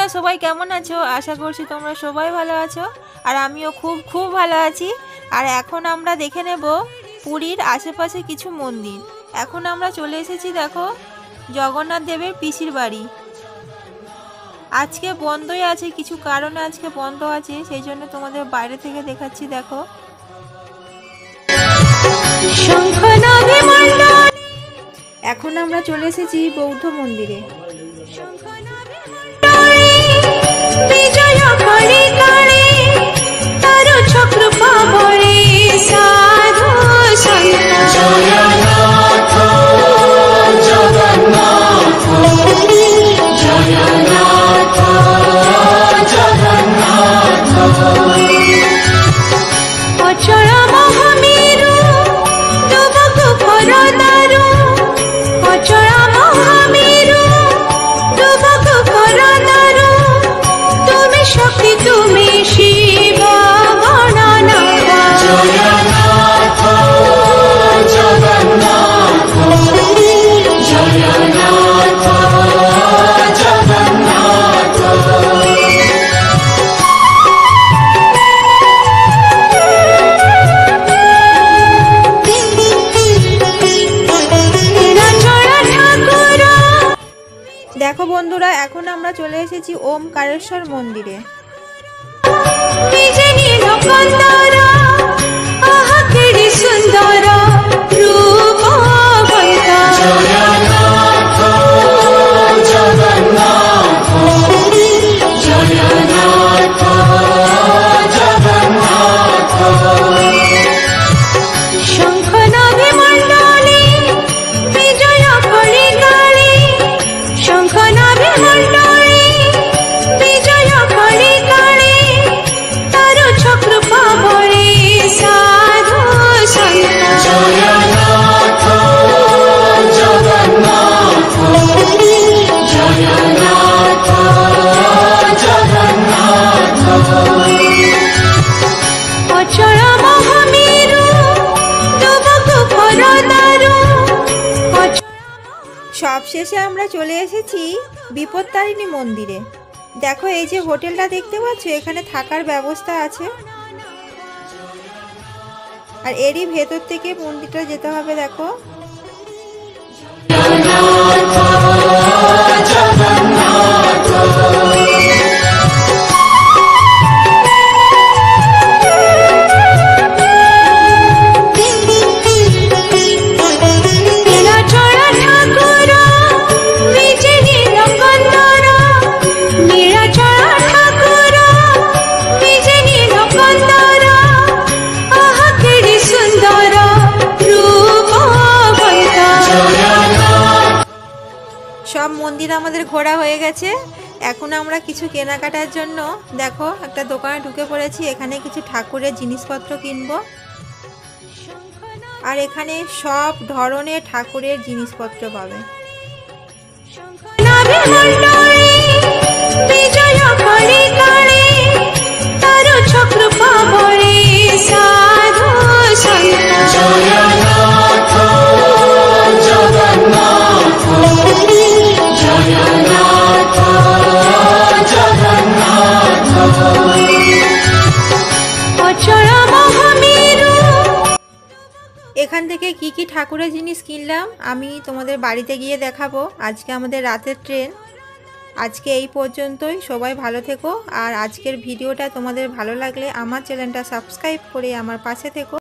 সবাই কেমন আছো? আশা করছি তোমরা সবাই ভালো আছো আর আমিও খুব খুব ভালো আছি। আর এখন আমরা দেখে নেব পুরীর আশেপাশে কিছু মন্দির। এখন আমরা চলে এসেছি দেখো জগন্নাথ দেবের পিসির বাড়ি। আজকে বন্ধই আছে, কিছু কারণে আজকে বন্ধ আছে, সেই জন্য তোমাদের বাইরে থেকে দেখাচ্ছি। দেখো এখন আমরা চলে এসেছি বৌদ্ধ মন্দিরে। দেখো বন্ধুরা, এখন আমরা চলে এসেছি ওমকারেশ্বর মন্দিরে। সবশেষে আমরা চলে এসেছি বিপত্তারিণী মন্দিরে। দেখো এই যে হোটেলটা দেখতে পাচ্ছ, এখানে থাকার ব্যবস্থা আছে। আর এরই ভেতর থেকে মন্দিরটা যেতে হবে। দেখো সব মন্দির আমাদের ঘোরা হয়ে গেছে। এখন আমরা কিছু কেনাকাটার জন্য দেখো একটা দোকানে ঢুকে পড়েছি। এখানে কিছু ঠাকুরের জিনিসপত্র কিনবো। আর এখানে সব ধরনের ঠাকুরের জিনিসপত্র পাবে। এখান থেকে কি কি ঠাকুরের জিনিস কিনলাম আমি তোমাদের বাড়িতে গিয়ে দেখাবো। আজকে আমাদের রাতের ট্রেন। আজকে এই পর্যন্তই। সবাই ভালো থেকো। আর আজকের ভিডিওটা তোমাদের ভালো লাগলে আমার চ্যানেলটা সাবস্ক্রাইব করে আমার পাশে থেকো।